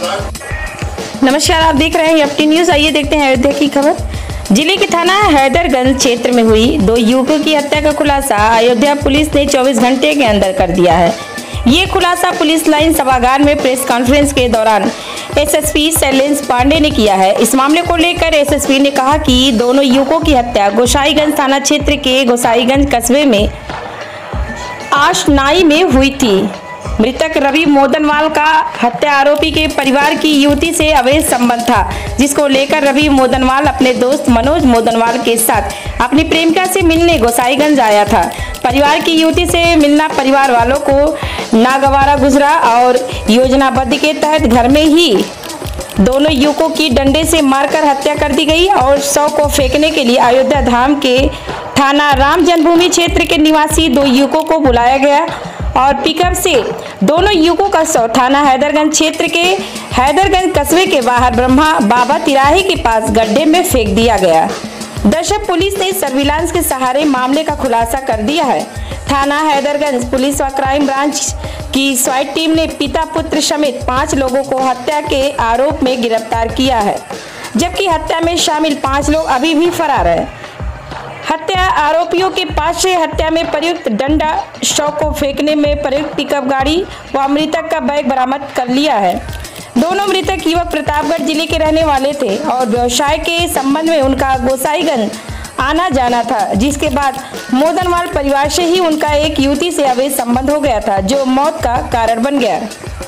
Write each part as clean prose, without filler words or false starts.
नमस्कार, आप देख रहे हैं एफटी न्यूज। आइए देखते हैं अयोध्या की खबर। जिले के थाना हैदरगंज क्षेत्र में हुई 2 युवकों की हत्या का खुलासा अयोध्या पुलिस ने 24 घंटे के अंदर कर दिया है। ये खुलासा पुलिस लाइन सभागार में प्रेस कॉन्फ्रेंस के दौरान एसएसपी शैलेंद्र पांडे ने किया है। इस मामले को लेकर एसएसपी ने कहा कि दोनों युवकों की हत्या गोसाईगंज थाना क्षेत्र के गोसाईगंज कस्बे में आशनाई में हुई थी। मृतक रवि मोदनवाल का हत्या आरोपी के परिवार की युवती से अवैध संबंध था, जिसको लेकर रवि मोदनवाल अपने दोस्त मनोज मोदनवाल के साथ अपनी प्रेमिका से मिलने गोसाईगंज आया था। परिवार की युवती से मिलना परिवार वालों को नागवारा गुजरा और योजनाबद्ध के तहत घर में ही दोनों युवकों की डंडे से मारकर हत्या कर दी गई और शव को फेंकने के लिए अयोध्या धाम के थाना राम जन्मभूमि क्षेत्र के निवासी 2 युवकों को बुलाया गया और पिकअप से दोनों युवकों का शव थाना हैदरगंज क्षेत्र के हैदरगंज कस्बे के बाहर ब्रह्मा बाबा तिराहे के पास गड्ढे में फेंक दिया गया। दरअसल पुलिस ने सर्विलांस के सहारे मामले का खुलासा कर दिया है। थाना हैदरगंज पुलिस व क्राइम ब्रांच की स्वाट टीम ने पिता पुत्र समेत 5 लोगों को हत्या के आरोप में गिरफ्तार किया है, जबकि हत्या में शामिल 5 लोग अभी भी फरार है। हत्या आरोपियों के पास से हत्या में प्रयुक्त डंडा, शव को फेंकने में प्रयुक्त पिकअप गाड़ी व मृतक का बैग बरामद कर लिया है। दोनों मृतक युवक प्रतापगढ़ जिले के रहने वाले थे और व्यवसाय के संबंध में उनका गोसाईगंज आना जाना था, जिसके बाद मोदनवाल परिवार से ही उनका एक युवती से अवैध संबंध हो गया था, जो मौत का कारण बन गया।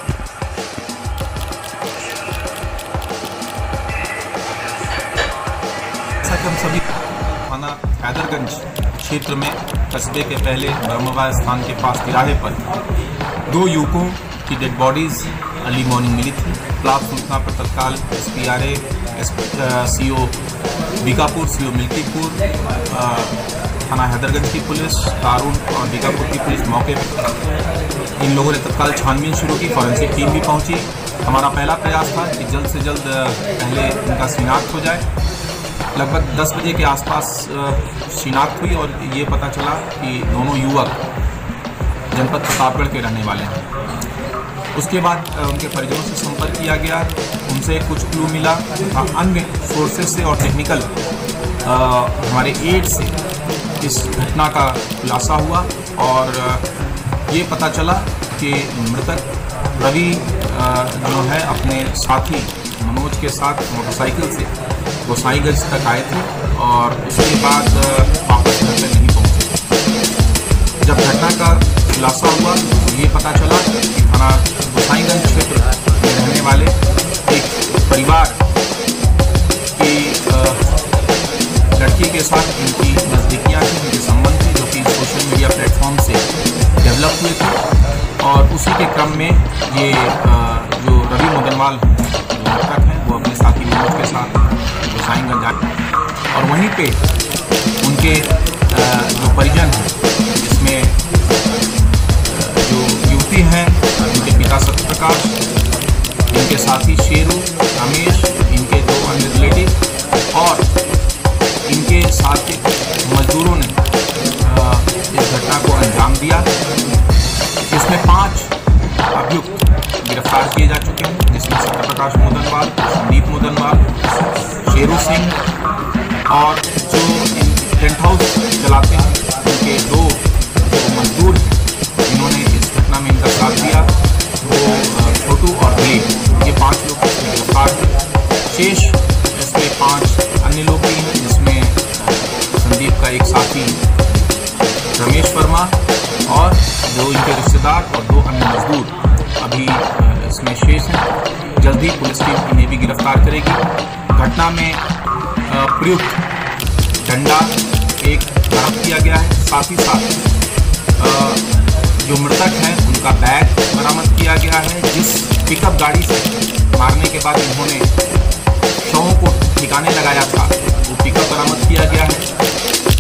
थाना हैदरगंज क्षेत्र में कस्बे के पहले ब्रह्मवा स्थान के पास तिराहे पर 2 युवकों की डेड बॉडीज अर्ली मॉर्निंग मिली थी। प्राप्त सूचना पर तत्काल SPRA, CO Bikapur, CO Milkipur, थाना हैदरगंज की पुलिस, कारून और बीकापुर की पुलिस मौके पर इन लोगों ने तत्काल छानबीन शुरू की। फॉरेंसिक टीम भी पहुंची। हमारा पहला प्रयास था कि जल्द से जल्द पहले इनका शिनाख्त हो जाए। लगभग 10 बजे के आसपास शिनाख्त हुई और ये पता चला कि दोनों युवक जनपद प्रतापगढ़ के रहने वाले हैं। उसके बाद उनके परिजनों से संपर्क किया गया, उनसे कुछ क्लू मिला, अन्य सोर्सेज से और टेक्निकल हमारे एड से इस घटना का खुलासा हुआ और ये पता चला कि मृतक रवि जो है अपने साथी मनोज के साथ मोटरसाइकिल से गोसाईगंज तक आए थे और उसके बाद वापस घर में नहीं पहुंचे। जब घटना का खुलासा हुआ तो ये पता चला कि थाना गोसाईगंज क्षेत्र में रहने वाले एक परिवार की लड़की के साथ इनकी नज़दीकियाँ थी, इनके संबंध थे, जो कि सोशल मीडिया प्लेटफॉर्म से डेवलप हुए थे। और उसी के क्रम में ये जो रवि मोदनवाल मृतक हैं वो अपने साथी मनोज के साथ गोसाईगंज आए और वहीं पे उनके जो परिजन हैं, जिसमें जो युवती हैं उनके पिता सत्यप्रकाश, इनके साथी शेरू, रमेश, इनके 2 अन्य रिलेटिव और इनके साथ के मजदूरों ने इस घटना को अंजाम दिया। इसमें 5 अभियुक्त गिरफ्तार किए जा चुके हैं, जिसमें सत्यप्रकाश मोदनवाल, संदीप मोदनवाल, शेरू सिंह और जो टेंट हाउस चलाते हैं उनके 2 मजदूर हैं जिन्होंने इस घटना में इनका साथ दिया, वो छोटू और दिलीप। ये 5 लोग गिरफ्तार थे। शेष इसमें 5 अन्य लोग भी हैं, जिसमें संदीप का एक साथी रमेश वर्मा और 2 इनके रिश्तेदार और 2 अन्य मजदूर अभी इसमें शेष हैं। जल्दी पुलिस टीम इन्हें भी गिरफ्तार करेगी। घटना में प्रयुक्त डंडा एक बरामद किया गया है, साथ ही साथ जो मृतक हैं उनका बैग बरामद किया गया है, जिस पिकअप गाड़ी से मारने के बाद इन्होंने शवों को ठिकाने लगाया था वो पिकअप बरामद किया गया है।